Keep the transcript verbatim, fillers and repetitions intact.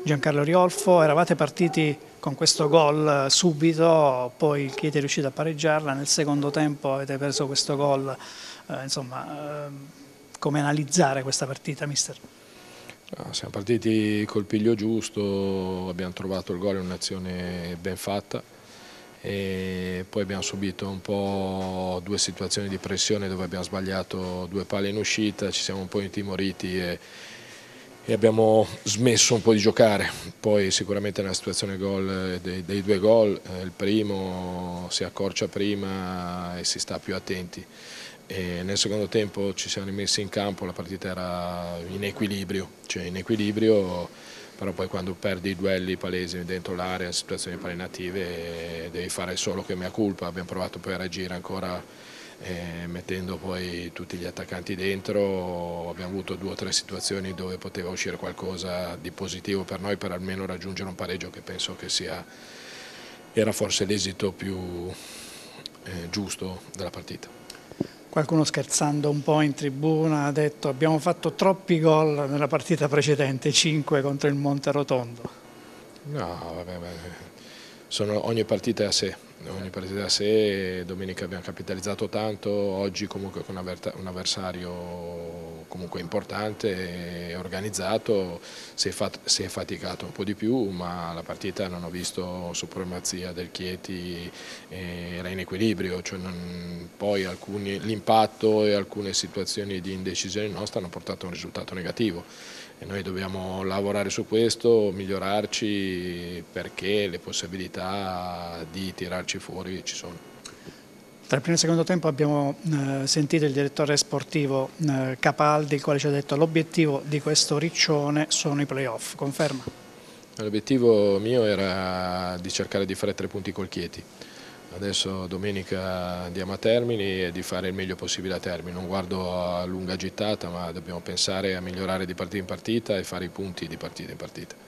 Giancarlo Riolfo, eravate partiti con questo gol subito, poi il Chieti è riuscito a pareggiarla, nel secondo tempo avete preso questo gol, eh, insomma, eh, come analizzare questa partita, mister? No, siamo partiti col piglio giusto, abbiamo trovato il gol in un'azione ben fatta e poi abbiamo subito un po' due situazioni di pressione dove abbiamo sbagliato due palle in uscita, ci siamo un po' intimoriti e, e abbiamo smesso un po' di giocare. Poi sicuramente nella situazione gol, dei, dei due gol, eh, il primo si accorcia prima e si sta più attenti. E nel secondo tempo ci siamo rimessi in campo, la partita era in equilibrio, cioè in equilibrio, però poi quando perdi i duelli palesi dentro l'area, situazioni palliative, devi fare solo che mea culpa. Abbiamo provato poi a reagire ancora eh, mettendo poi tutti gli attaccanti dentro, abbiamo avuto due o tre situazioni dove poteva uscire qualcosa di positivo per noi per almeno raggiungere un pareggio che penso che sia, era forse l'esito più eh, giusto della partita. Qualcuno scherzando un po' in tribuna ha detto abbiamo fatto troppi gol nella partita precedente, cinque contro il Monterotondo. No, vabbè, vabbè. Sono, ogni partita è a sé, ogni partita è a sé, domenica abbiamo capitalizzato tanto, oggi comunque con un avversario comunque importante e organizzato si è, fat, si è faticato un po' di più, ma la partita non ho visto supremazia del Chieti, era in equilibrio, cioè non, poi l'impatto e alcune situazioni di indecisione nostra hanno portato a un risultato negativo. E noi dobbiamo lavorare su questo, migliorarci perché le possibilità di tirarci fuori ci sono. Tra il primo e il secondo tempo abbiamo eh, sentito il direttore sportivo eh, Capaldi, il quale ci ha detto l'obiettivo di questo Riccione sono i playoff, conferma? L'obiettivo mio era di cercare di fare tre punti col Chieti. Adesso domenica andiamo a Termini e di fare il meglio possibile a Termini. Non guardo a lunga gittata, ma dobbiamo pensare a migliorare di partita in partita e fare i punti di partita in partita.